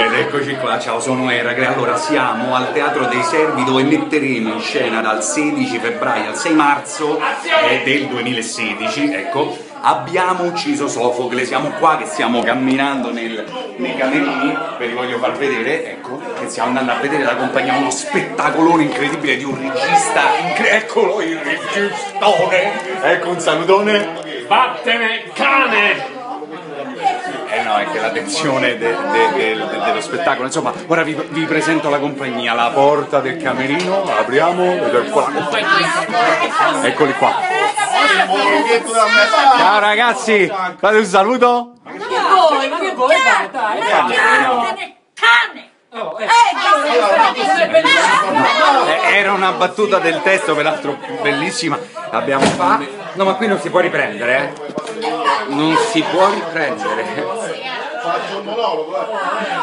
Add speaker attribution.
Speaker 1: Ed eccoci qua, ciao, sono Eracle. Allora, siamo al Teatro dei Servi dove metteremo in scena dal 16 febbraio al 6 marzo del 2016, ecco. Abbiamo ucciso Sofocle, siamo qua che stiamo camminando nei camerini, ve li voglio far vedere, ecco, che stiamo andando a vedere la compagnia, uno spettacolone incredibile di un regista, eccolo il registone, ecco un salutone.
Speaker 2: Vattene, cane!
Speaker 1: No, è che la tensione dello spettacolo, insomma, ora vi presento la compagnia, la porta del camerino, apriamo, ed qua. Eccoli qua. Ciao ragazzi, fate un saluto?
Speaker 3: Ma che vuoi? Cane!
Speaker 1: Era una battuta del testo, peraltro bellissima. Abbiamo fatto. No, ma qui non si può riprendere, eh? Non si può riprendere.
Speaker 4: Faccio un monologo,